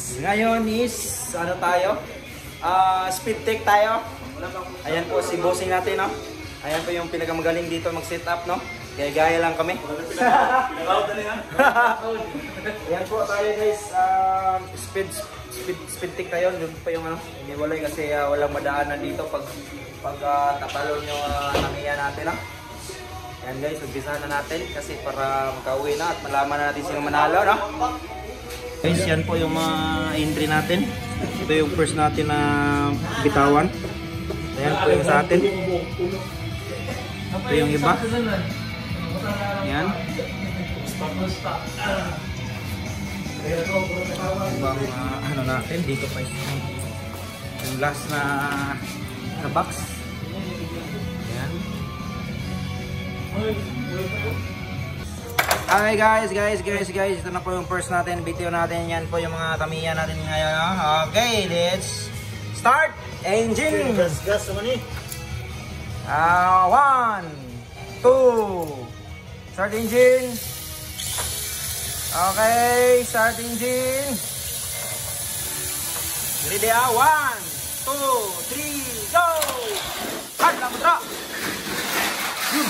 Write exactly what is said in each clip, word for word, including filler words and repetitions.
Ngayon is, ano tayo? Uh, speed take tayo. Ayan po si bossing natin, no? Ayan po yung pinakamagaling dito mag-set up, no? Gaya-gaya lang kami. Ayan po tayo guys. Uh, speed, speed, speed take tayo. Doon pa yung ano, iniwalay kasi uh, walang madaanan dito pag, pag uh, napalo nyo uh, namiya natin, no? Ayan guys, umpisahan na natin kasi para makauwi na at malaman na natin sino manalo, no? Guys, yan po yung mga entry natin. Ito yung first natin na bitawan. Ayan po yung sa atin. Ito yung iba. Ayan. Ibang uh, ano natin. Dito pa yung, yung last na, na box. Ayan. Okay guys, guys, guys, guys. Ito na po yung first natin. Video natin. Yan po yung mga tamiya natin ngayon. Okay, let's start. Engine. Gas, gas naman eh. Uh, one, two. Start engine. Okay, start engine. Ready ah. One, two, three, go. Hard lang putra. Yun.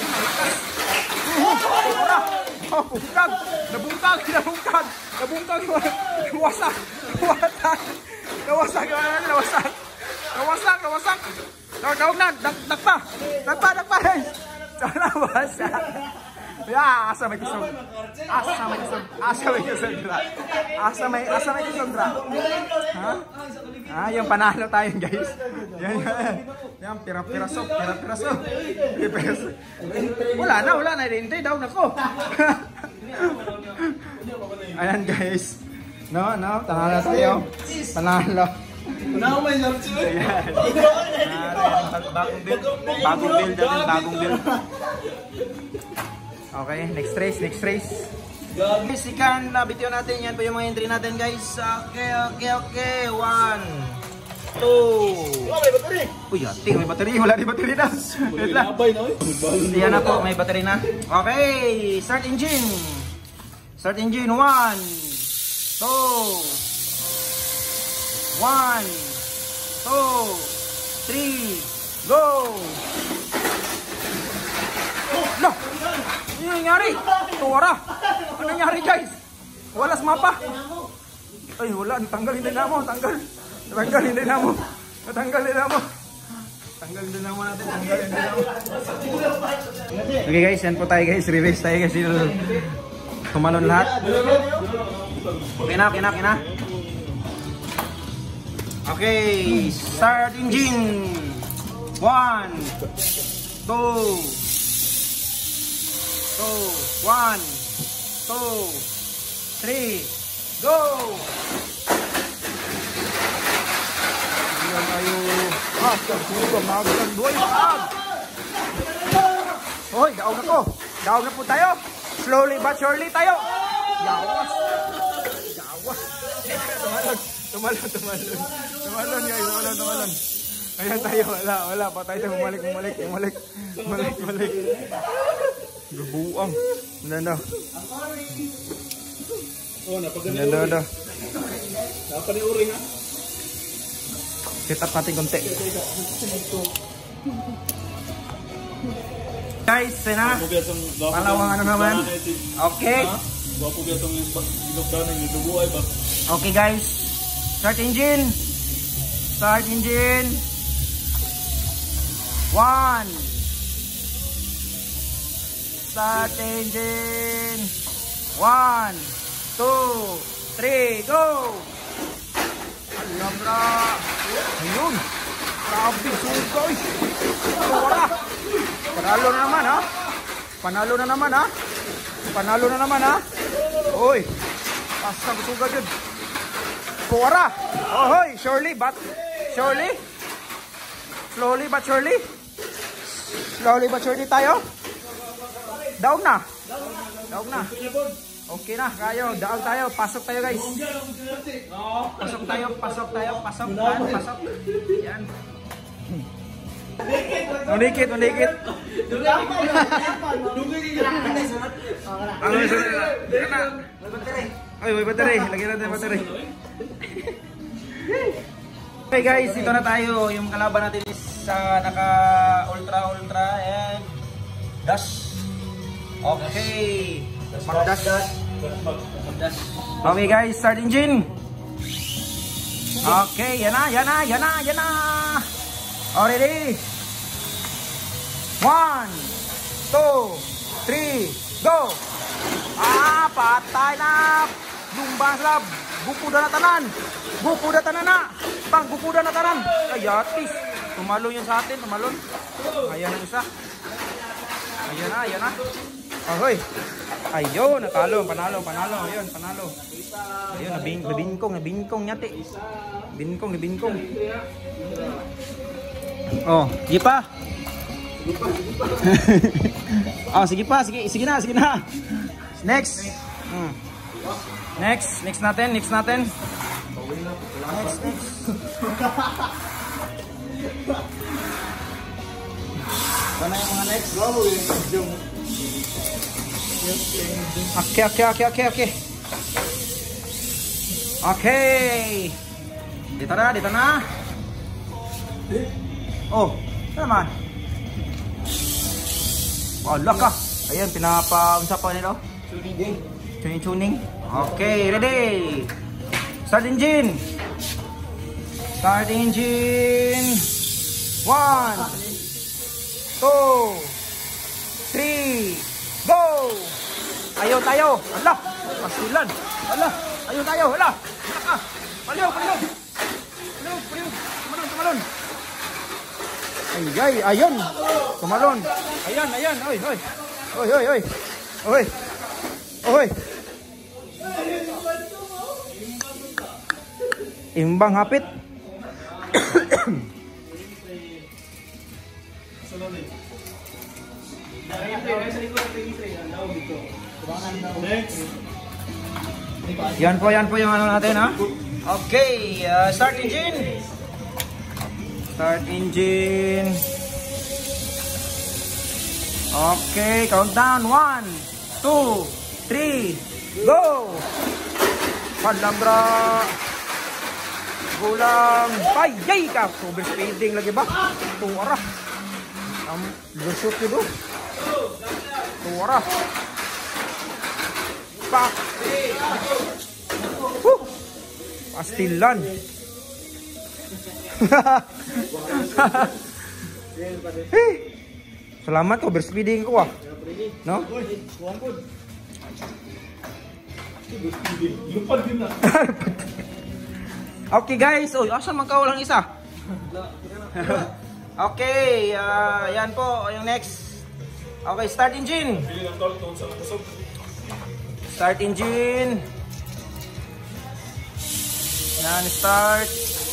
Oh, bungkag! Nabungkag! Nabungkag! Nabungkag! Nawasak! Nawasak! Nawasak! Nawasak! Nawasak! Nawasak! Dawag na! Nagpa! Nagpa! Nagpa! Nawasak! Ya, asa may kusog. Asa may kusog. Asa may kusog. Asa may asa may kusog. Ha? Ah, yung panalo tayo, guys. Yan, yan. Yan, pira-piraso, pira-piraso. Pira-piraso. Wala na, wala na. Hintay daw na ko. Ayan, guys. No, no, panalo tayo. Panalo. Now may narcho. Ayan. Bagong build. Bagong build natin, bagong build. Okay, next race, next race. Guys, ikan na video natin. Yan po yung mga entry natin, guys. Okay, okay, okay. One, two. Oh, may battery. Uy, ati, may battery. Wala di battery na. Wait lang. Yan na po, may battery na. Okay, start engine. Start engine. One, two. One, two, three, go. No! Ano nangyari? Tuwara! Ano nangyari, guys? Walas mapa! Ay, wala. Tanggal hindi na mo. Tanggal. Tanggal hindi na mo. Tanggal hindi na mo. Tanggal hindi na mo natin. Tanggal hindi na mo. Okay, guys. Yan po tayo, guys. Re-race tayo, guys. Tumalon lahat. Okay na, okay na, okay na. Okay. Start engine. One. Two. Two, one, two, three, go! Ayan tayo. Ah, siguro, magandang buhay. Hoy, daog na ko. Daog na po tayo. Slowly but surely tayo. Yawas. Yawas. Tumalon, tumalon, tumalon. Tumalon, guys. Tumalon, tumalon. Ayan tayo. Wala, wala. Pa tayo. Bumalik, bumalik, bumalik. Bumalik, bumalik. Gabuang. Nana. Oh, napaganda. Nana. Napaniuri ha. Set up natin konti. Guys, na. Palawang ano naman. Okay. Okay guys. Start engine. Start engine. One. Start engine. One, two, three, go! Alam na! Ayun! Grabe, sugay! Wala! Panalo na naman, ha? Panalo na naman, ha? Panalo na naman, ha? Uy! Pasang sugay yun! Kuwara! Oh, hoy! Surely, but... Surely? Slowly but surely? Slowly but surely tayo? Daog na. Daog na. Okay na, kayo. Daog tayo. Pasok tayo, guys. Pasok tayo, pasok tayo, pasok tayo, pasok. Yan. Unikit, unikit. Ang sunod na. Ay, may battery. Lagyan natin battery. Okay guys, ito na tayo. Yung kalaban natin is uh, naka ultra ultra and dash. Okay. Mag-dash. Mag-dash. Okay guys, start engine. Okay, yan na, yan na, yan na, yan na. Already. One, two, three, go. Ah, patay na. Lumbang slab. Bupuda na tanan. Bupuda tanan na. Bang, bupuda na tanan. Ay, atis. Tumalon yun sa atin, tumalon. Ayan ang isa. Ayan na, ayan na. Ahoy. Ayun, natalo, panalo, panalo. Ayun, panalo. Ayun, nabing, nabingkong, nabingkong nyati. Bingkong, nabingkong. Oh, sige pa. Oh, sige pa, sige, sige na, sige na. Next. Hmm. Next, next natin, next natin. Next, next. Sana yung mga next. Okay, okay, okay, okay, okay. Okay. Dito na, dito na. Oh, ano naman? Wala ka. Ayan, pinapa-unsa pa nila. Tuning. Tuning, tuning. Okay, ready. Start engine. Start engine. One, two, three, go. Ayaw tayo. Ala, pastilan. Ala, ayaw tayo. Ala, ala. Paliw, paliw. Paliw, paliw. Tumalon, tumalon. Ay, ay, ayun. Tumalon. Ayan, ayan. Oy, oy. Oy, oy, oy. Oy. Oy. Imbang hapit. Yan po, yan po yung ano natin, ha? Okay, uh, start engine. Start engine. Okay, countdown. One, two, three, go. Palambra. Gulang. Payay ka. Super speeding lagi ba? Tuwara. Ang lusot yun do. Tuwara. Pak. Huh. Pastilan. Hey. Selamat kau berspeeding ko ah. No? Okay guys, oh, asa man ka lang isa. Okay, uh, yan po yung next. Okay, start engine. Start engine. Yan, start.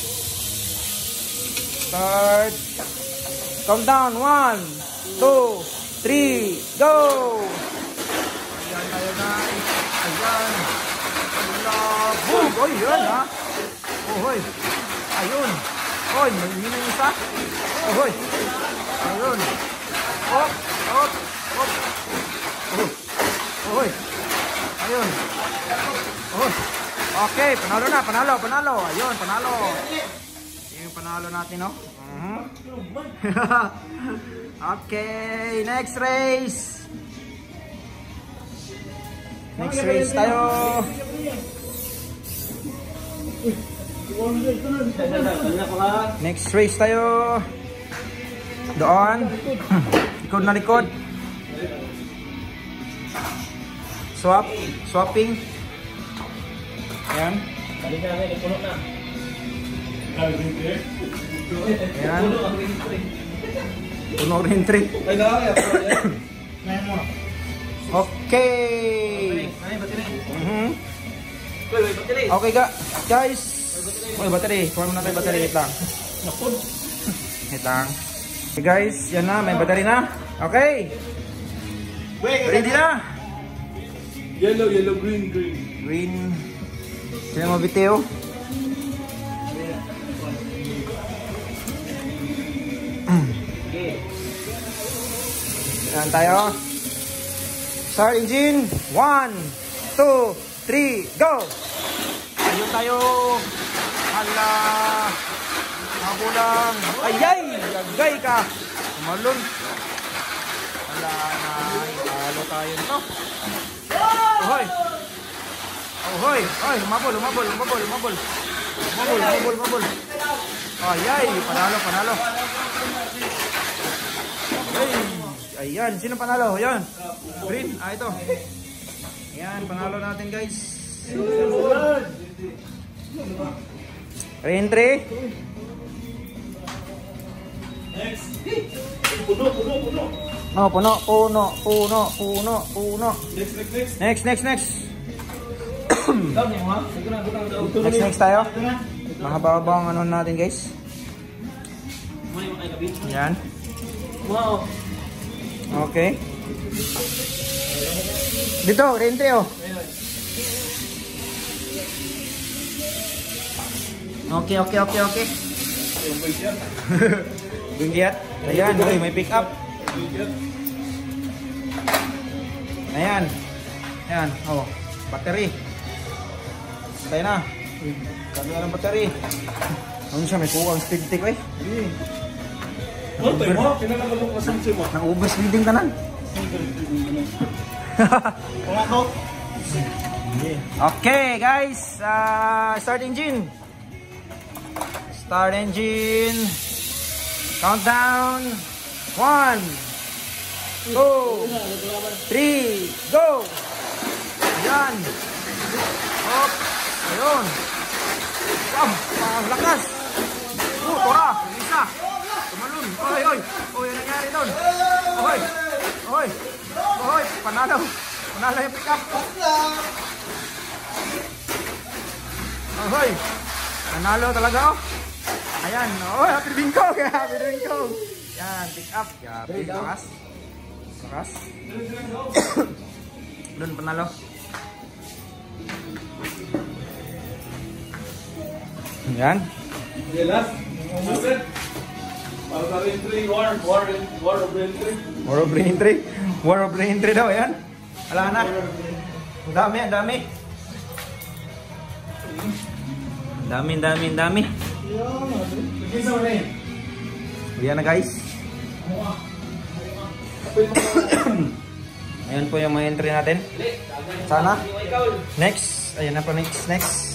Start. Countdown. One, two, three, go. Ayan tayo guys. Ayan. Boom. Oh, yan ha. Oh, hoy. Ayun. Hoy, may yun yung isa. Oh, hoy. Ayun. Hop, hop, hop. Oh, hoy. Ayun. Oh. Okay, panalo na, panalo, panalo. Ayun, panalo. Yung panalo natin, no? Uh-huh. Okay, next race. Next race tayo. Next race tayo. Doon. Likod na likod. Swap, swapping. Ayan. Ayan. Puno rin tree. Okay. Mm-hmm. Okay ga, guys. Oy, battery. Kuha mo na tayo battery. Wait lang. Wait lang. Okay guys, yan na. May battery na. Okay. Ready na. Yellow, yellow, green, green. Green. Sino mo bitiw? Yan tayo. Start engine. One, two, three, go! Ayun tayo. Hala. Mabulang. Ayay! Gagay ka. Tumalon. Hala na. Talo tayo nito. Ohoy. Ohoy. Oy, umabol, umabol, umabol, umabol. Umabol, umabol, umabol. Ayay, panalo, panalo. Ay, ayan, sino panalo? Ayan. Green, ah ito. Ayan, panalo natin guys. Re-entry. Next. Puno, puno, puno. No, puno, puno, puno, puno, puno. Next, next, next. Next, next, next. Next, next tayo. Mahaba-haba ang ano natin guys. Ayan. Wow. Okay. Dito, re-entry oh. Okay, okay, okay, okay. Binggit. Ayan, okay, may pick up. Ayan. Ayan, oh, battery. Patay na. Sabi na ng battery. Ano siya, may kuwang speed tick eh. Ano tayo mo? Kinalagalong kasang siya mo. Nang-over speeding tanan. Okay guys, uh, start engine. Start engine. Countdown. One, two, three, go. Yan. Hop. Ayun. Bam. Ang lakas. Oh, tora. Isa. Tumalun. Oy, oy. Oy, ano nangyari doon? Oy. Oy. Oy, panalo. Panalo yung pick up. Oy. Panalo talaga oh. Ayan. Oy, happy bingkong. Happy bingkong. Yan, pick up. Happy lakas. Lakas. Doon panalo. Yan. Okay, last. Last. Para sa entry, war, war, war of entry. War of re-entry. War of re-entry daw, yan. Wala na. Ang dami, ang dami. Ang dami, ang dami, ang dami. Yan na guys. Ayan po yung mga entry natin. Sana. Next. Ayan na po, next, next.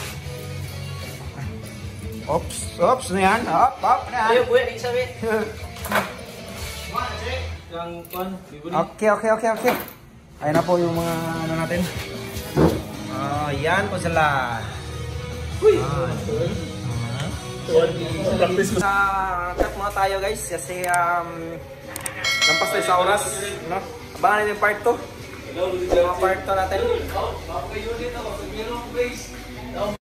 Ops, ops, ano yan? Op, op, ano yan? Ayo, buya, kayo sabi. Okay, okay, okay, okay. Ayan na po yung mga ano natin. Oh, yan po sila. Uy! Practice ko. Sa cut muna tayo guys kasi um, lampas tayo sa oras. No? Abangan natin yung part two. Mga part two natin.